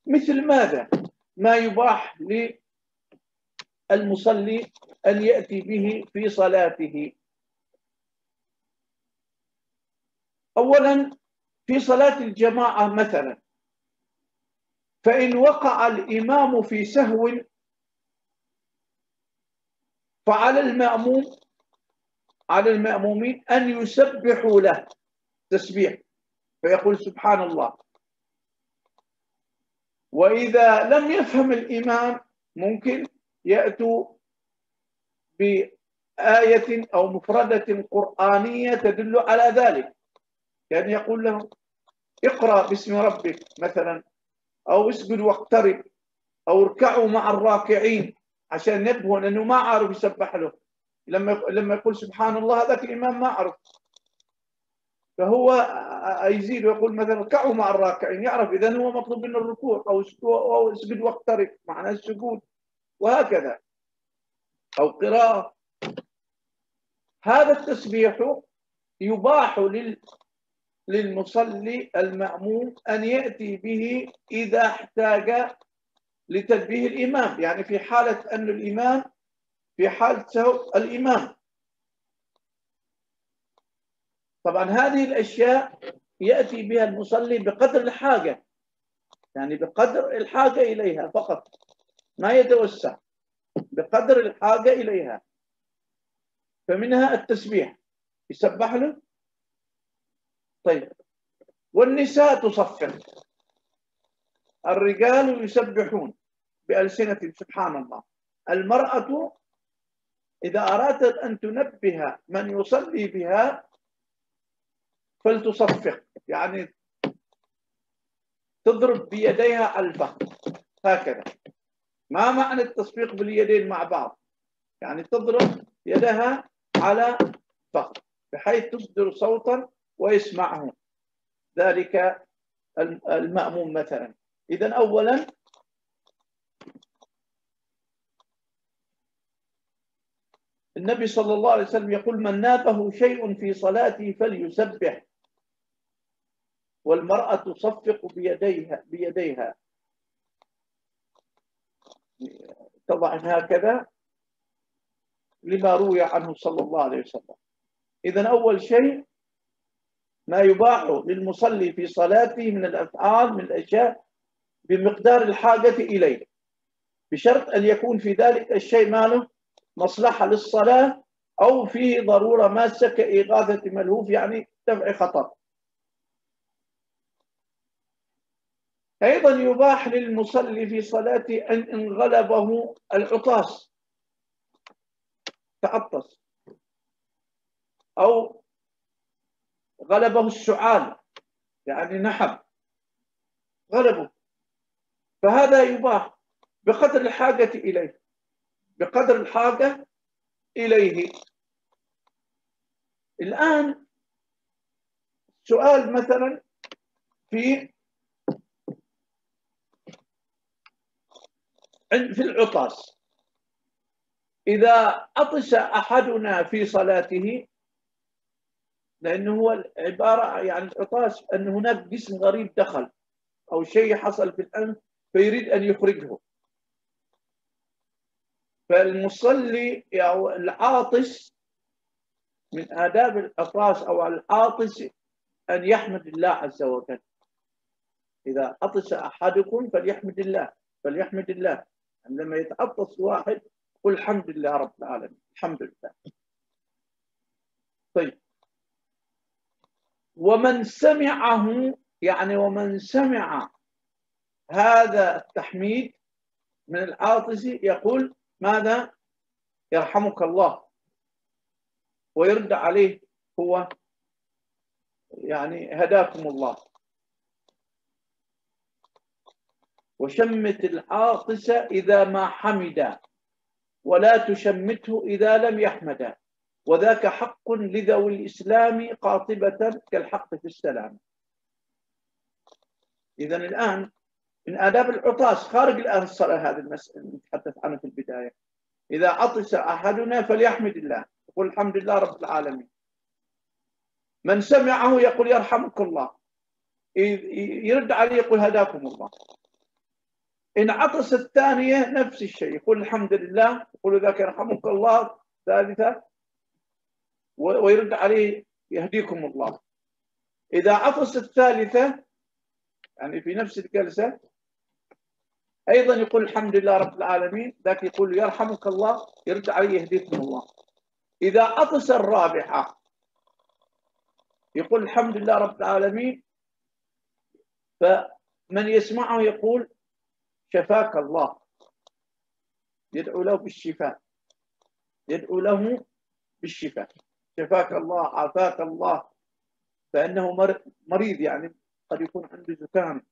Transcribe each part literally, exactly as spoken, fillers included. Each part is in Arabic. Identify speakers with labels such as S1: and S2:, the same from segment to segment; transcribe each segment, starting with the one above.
S1: مثل ماذا؟ ما يباح للمصلي أن يأتي به في صلاته. أولا في صلاة الجماعة مثلا، فإن وقع الإمام في سهو فعلى المأموم على المأمومين أن يسبحوا له تسبيح، فيقول سبحان الله. وإذا لم يفهم الإمام ممكن يأتوا بآية أو مفردة قرآنية تدل على ذلك، يعني يقول له اقرأ باسم ربك مثلا، أو اسجد واقترب، أو اركعوا مع الراكعين، عشان ينبهوا لأنه ما عارف يسبح له. لما لما يقول سبحان الله هذاك الإمام ما عرف، فهو يزيد ويقول مثلا اركعوا مع الراكعين، يعرف إذا هو مطلوب منه الركوع، أو اسجد واقترب معناه السجود، وهكذا، أو قراءة. هذا التسبيح يباح للمصلي المأموم أن يأتي به إذا احتاج لتنبيه الإمام، يعني في حالة أن الإمام في حالة سهو الإمام. طبعا هذه الأشياء يأتي بها المصلي بقدر الحاجة، يعني بقدر الحاجة إليها فقط، ما يتوسع، بقدر الحاجة إليها. فمنها التسبيح يسبح له. طيب، والنساء تصفق، الرجال يسبحون بألسنة سبحان الله. المرأة إذا أرادت أن تنبه من يصلي بها فلتصفق، يعني تضرب بيديها على الفخذ هكذا. ما معنى التصفيق باليدين مع بعض؟ يعني تضرب يدها على الفخذ بحيث تصدر صوتا ويسمعه ذلك المأموم مثلا. إذن أولا النبي صلى الله عليه وسلم يقول من نابه شيء في صلاته فليسبح، والمرأة تصفق بيديها بيديها طبعا هكذا لما روي عنه صلى الله عليه وسلم. إذن أول شيء ما يباح للمصلي في صلاته من الأفعال من الأشياء بمقدار الحاجة إليه، بشرط أن يكون في ذلك الشيء ماله مصلحة للصلاة أو فيه ضرورة ماسة كإغاثة ملهوف، يعني دفع خطر. أيضا يباح للمصلي في صلاته أن انغلبه العطاس، تعطس، أو غلبه السعال يعني نحب غلبه، فهذا يباح بقدر الحاجة إليه، بقدر الحاجة إليه. الآن سؤال مثلا في في العطاس، إذا عطس أحدنا في صلاته، لأنه هو عبارة يعني العطاس أن هناك جسم غريب دخل أو شيء حصل في الأنف فيريد أن يخرجه، فالمصلي أو يعني العاطس من آداب العطاس أو العاطس أن يحمد الله عز وجل. إذا عطس أحدكم فليحمد الله فليحمد الله عندما يتعطس واحد قل الحمد لله رب العالمين، الحمد لله. طيب، ومن سمعه يعني ومن سمع هذا التحميد من العاطس يقول ماذا؟ يرحمك الله، ويرد عليه هو يعني هداكم الله. وشمت العاطس إذا ما حمد ولا تشمته إذا لم يحمد، وذاك حق لذوي الإسلام قاطبة كالحق في السلام. إذن الآن من آداب العطاس خارج الآن الصلاة هذه المسألة نتحدث عنها في البداية، إذا عطس أحدنا فليحمد الله يقول الحمد لله رب العالمين. من سمعه يقول يرحمك الله، يرد عليه يقول هداكم الله. إن عطس الثانية نفس الشيء، يقول الحمد لله، يقول ذاك يرحمك الله ثالثة، ويرد عليه يهديكم الله. إذا عطس الثالثة يعني في نفس الجلسة أيضا يقول الحمد لله رب العالمين، ذاك يقول يرحمك الله، يرد عليه يهديكم الله. إذا عطس الرابعة يقول الحمد لله رب العالمين، فمن يسمعه يقول شفاك الله، يدعو له بالشفاء، يدعو له بالشفاء، شفاك الله، عافاك الله، فإنه مريض، يعني قد يكون عنده زكام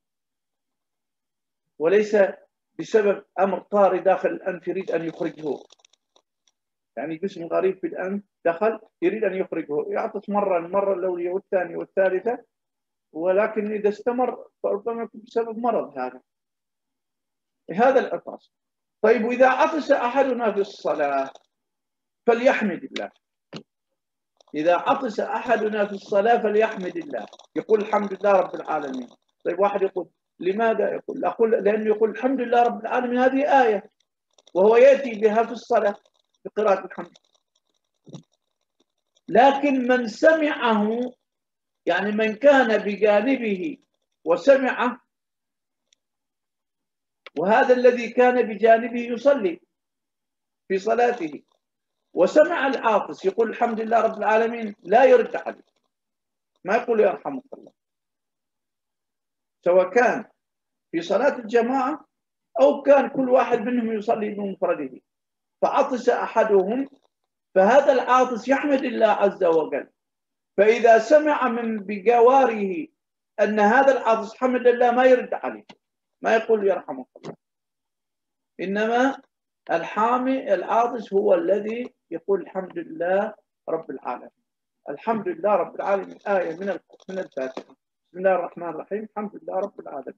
S1: وليس بسبب أمر طارئ داخل الأنف يريد أن يخرجه، يعني جسم غريب في الأنف دخل يريد أن يخرجه، يعطس مرة المرة الأولى والثانية والثالثة، ولكن إذا استمر فربما يكون بسبب مرض هذا هذا العطاس. طيب وإذا عطس أحدنا في الصلاة فليحمد الله، إذا عطس أحدنا في الصلاة فليحمد الله، يقول الحمد لله رب العالمين. طيب واحد يقول لماذا؟ يقول أقول لأنه يقول الحمد لله رب العالمين هذه آية وهو يأتي بها في الصلاة بقراءة الحمد. لكن من سمعه، يعني من كان بجانبه وسمعه، وهذا الذي كان بجانبه يصلي في صلاته وسمع العاطس يقول الحمد لله رب العالمين، لا يرد عليه، ما يقول يرحمك الله، سواء كان في صلاة الجماعة أو كان كل واحد منهم يصلي بمفرده، فعطس أحدهم فهذا العاطس يحمد الله عز وجل، فإذا سمع من بجواره أن هذا العاطس حمد الله ما يرد عليه، ما يقول يرحمك الله، إنما الحامي العاطس هو الذي يقول الحمد لله رب العالمين. الحمد لله رب العالمين آية من من الفاتحة، بسم الله الرحمن الرحيم، الحمد لله رب العالمين.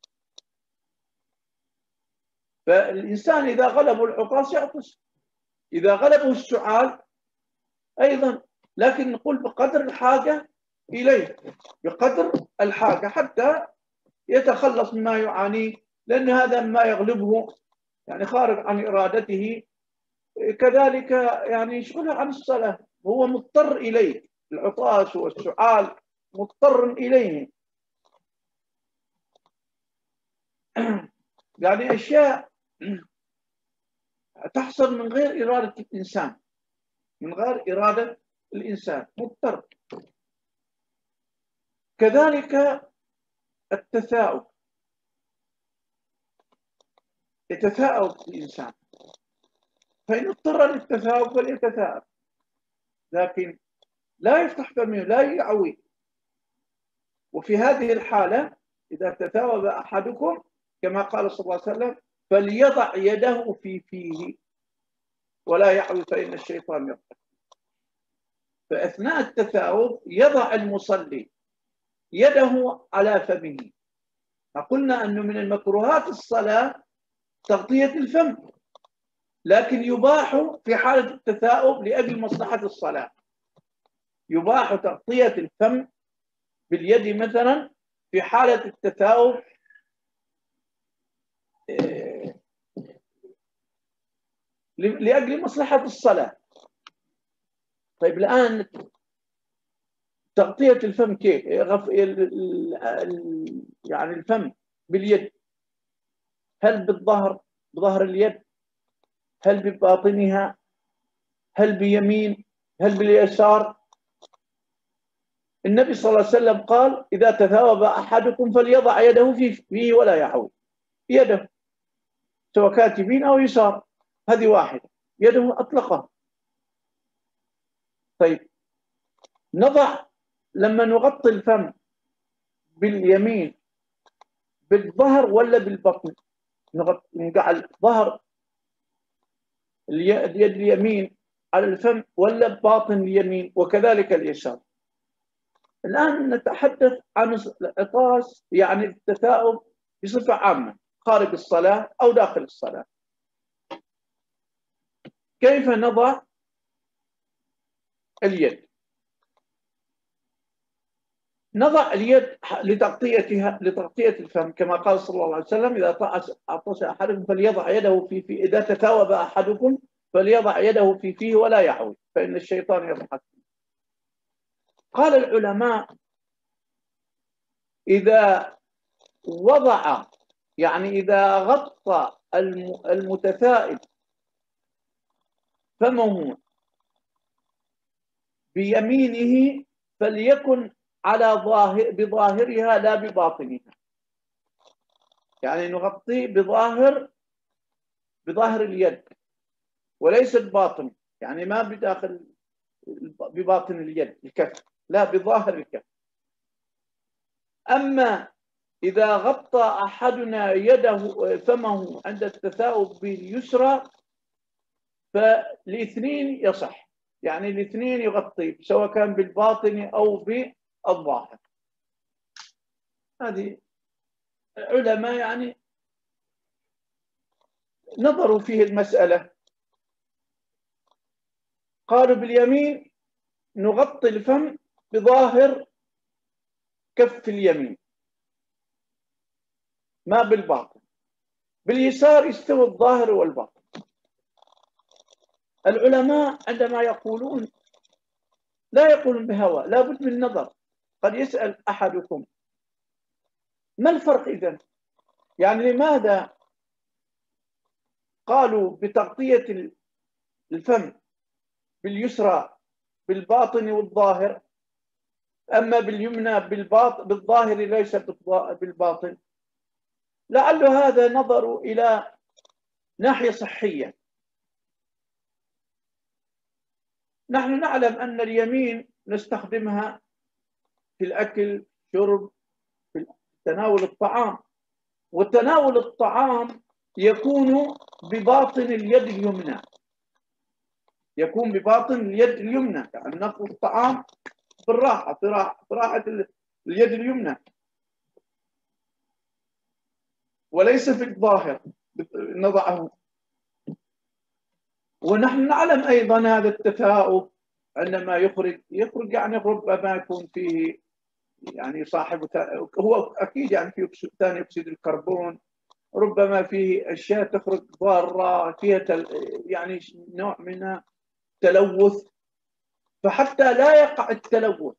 S1: فالإنسان إذا غلبه العطاس يعطس، إذا غلبه السعال أيضا، لكن نقول بقدر الحاجة إليه، بقدر الحاجة حتى يتخلص مما يعانيه، لأن هذا ما يغلبه يعني خارج عن إرادته، كذلك يعني يشغله عن الصلاة، هو مضطر إليه، العطاس والسعال مضطر إليه. يعني أشياء تحصل من غير إرادة الإنسان، من غير إرادة الإنسان مضطر. كذلك التثاؤب، يتثاءب الإنسان، فإن اضطر للتثاؤب فليتثاءب، لكن لا يفتح فمه، لا يعوي. وفي هذه الحالة إذا تثاوب أحدكم كما قال صلى الله عليه وسلم فليضع يده في فيه ولا يعوي فإن الشيطان يضحك. فأثناء التثاؤب يضع المصلي يده على فمه. فقلنا أنه من المكروهات الصلاة تغطية الفم، لكن يباح في حالة التثاؤب لأجل مصلحة الصلاة، يباح تغطية الفم باليد مثلا في حالة التثاؤب لأجل مصلحة الصلاة. طيب الآن تغطية الفم كيف؟ يعني الفم باليد، هل بالظهر بظهر اليد، هل بباطنها، هل بيمين، هل باليسار؟ النبي صلى الله عليه وسلم قال إذا تثاوب أحدكم فليضع يده في فيه ولا يعوي، يده سواء كانت يمين أو يسار، هذه واحدة، يده أطلقها. طيب نضع لما نغطي الفم باليمين بالظهر ولا بالبطن؟ نجعل ظهر اليد اليمين على الفم ولا باطن اليمين، وكذلك اليسار. الآن نتحدث عن العطاس، يعني التثاؤب بصفة عامة خارج الصلاة أو داخل الصلاة. كيف نضع اليد؟ نضع اليد لتغطيتها لتغطية الفم كما قال صلى الله عليه وسلم: إذا عطس أحدكم فليضع يده في فيه، إذا تثاوب أحدكم فليضع يده في فيه ولا يعوي فإن الشيطان يضحك. قال العلماء: إذا وضع يعني إذا غطى المتثائب فمه بيمينه فليكن على ظاهر بظاهرها لا بباطنها، يعني نغطي بظاهر بظاهر اليد وليس الباطن، يعني ما بداخل بباطن اليد الكف، لا بظاهر الكف. أما إذا غطى أحدنا يده فمه عند التثاؤب باليسرى فالاثنين يصح، يعني الاثنين يغطي سواء كان بالباطن أو بالظاهر. هذه علماء يعني نظروا فيه المسألة، قالوا باليمين نغطي الفم بظاهر كف اليمين ما بالباطن، باليسار يستوي الظاهر والباطن. العلماء عندما يقولون لا يقولون بهوى، لا بد من نظر. قد يسأل أحدكم: ما الفرق إذن؟ يعني لماذا قالوا بتغطية الفم باليسرى بالباطن والظاهر، أما باليمنى بالباطن بالظاهر ليس بالباطن؟ لعل هذا نظر إلى ناحية صحية. نحن نعلم أن اليمين نستخدمها في الأكل، شرب، في تناول الطعام، وتناول الطعام يكون بباطن اليد اليمنى، يكون بباطن اليد اليمنى، يعني نأكل الطعام بالراحة في راحة اليد اليمنى وليس في الظاهر نضعه. ونحن نعلم أيضا هذا التثاؤب عندما يخرج يخرج يعني ربما يكون فيه يعني صاحب هو أكيد يعني فيه ثاني أكسيد الكربون، ربما فيه أشياء تخرج ضارة فيها تل يعني نوع من التلوث، فحتى لا يقع التلوث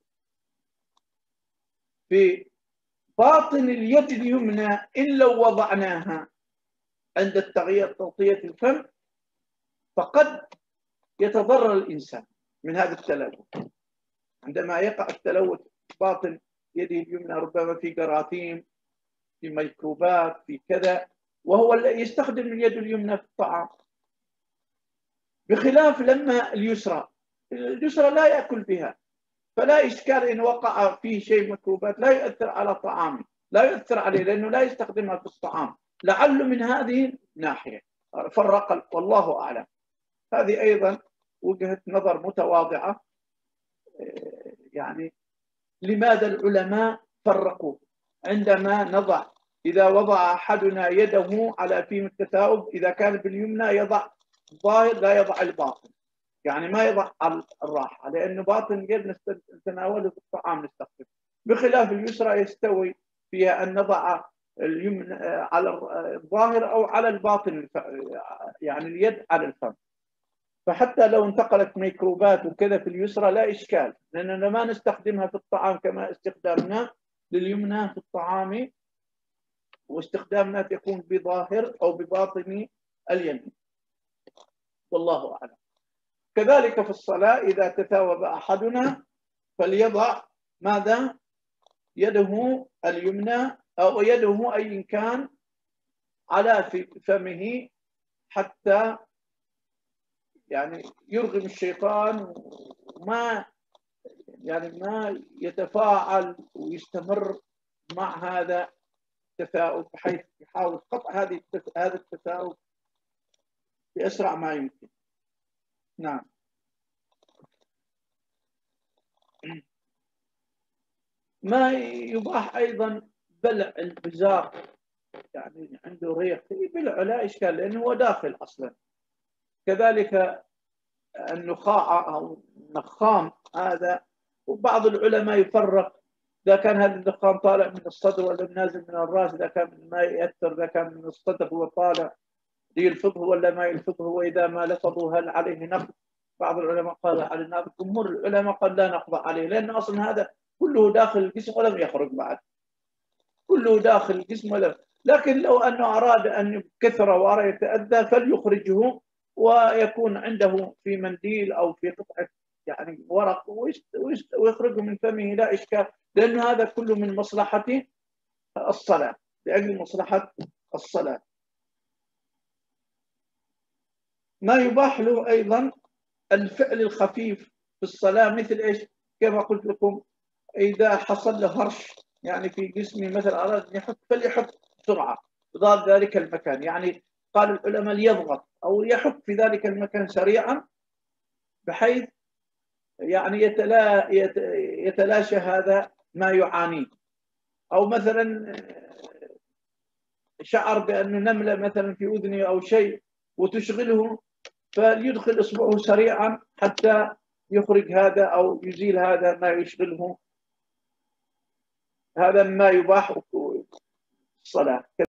S1: في باطن اليد اليمنى إن لو وضعناها عند التغيير تغطية الفم فقد يتضرر الإنسان من هذا التلوث. عندما يقع التلوث باطن يده اليمنى ربما في جراثيم، في ميكروبات، في كذا، وهو يستخدم اليد اليمنى في الطعام، بخلاف لما اليسرى اليسرى لا يأكل بها، فلا إشكال إن وقع فيه شيء ميكروبات لا يؤثر على طعامه، لا يؤثر عليه لأنه لا يستخدمها في الطعام. لعله من هذه الناحية فرق، والله أعلم. هذه أيضا وجهة نظر متواضعة. يعني لماذا العلماء فرقوا عندما نضع إذا وضع أحدنا يده على فم التثاؤب إذا كان باليمنى يضع الظاهر لا يضع الباطن، يعني ما يضع الراحة، لأنه باطن اليد نتناوله في الطعام نستخدمه، بخلاف اليسرى يستوي فيها أن نضع اليمنى على الظاهر أو على الباطن، يعني اليد على الفم. فحتى لو انتقلت ميكروبات وكذا في اليسرى لا إشكال، لأننا ما نستخدمها في الطعام كما استخدامنا لليمنى في الطعام، واستخدامنا يكون بظاهر أو بباطن اليمين، والله أعلم. كذلك في الصلاة إذا تثاوب أحدنا فليضع ماذا؟ يده اليمنى أو يده أي كان على فمه حتى يعني يرغم الشيطان وما يعني ما يتفاعل ويستمر مع هذا التثاؤب، بحيث يحاول قطع هذه هذا التثاؤب بأسرع ما يمكن. نعم. ما يباح أيضا بلع البزاق، يعني عنده ريق يبلع لا إشكال لأنه هو داخل أصلا. كذلك النخاع أو النخام هذا، وبعض العلماء يفرق إذا كان هذا الدخان طالع من الصدر ولا نازل من الرأس، إذا كان ما يأثر، إذا كان من الصدر هو طالع يلفظه ولا ما يلفظه، وإذا ما لفظه هل عليه نقض؟ بعض العلماء قال عليه نقض، جمهور العلماء قال لا نقض عليه، لأن أصلا هذا كله داخل الجسم ولم يخرج بعد، كله داخل الجسم ولم. لكن لو أنه أراد أن كثر وأراد يتأذى فليخرجه، ويكون عنده في منديل أو في قطعة يعني ورق ويخرجه من فمه لا إشكال، لأن هذا كله من مصلحة الصلاة، لأجل مصلحة الصلاة. ما يباح له أيضا الفعل الخفيف في الصلاة، مثل إيش؟ كما قلت لكم، إذا حصل له هرش يعني في جسمه مثلا أراد أن يحك فليحك بسرعة ضاد ذلك المكان، يعني قال العلماء ليضغط أو يحك في ذلك المكان سريعا بحيث يعني يتلا يتلاشى هذا ما يعانيه. أو مثلا شعر بأنه نملة مثلا في أذنه أو شيء وتشغله، فليدخل إصبعه سريعا حتى يخرج هذا أو يزيل هذا ما يشغله. هذا ما يباح الصلاة.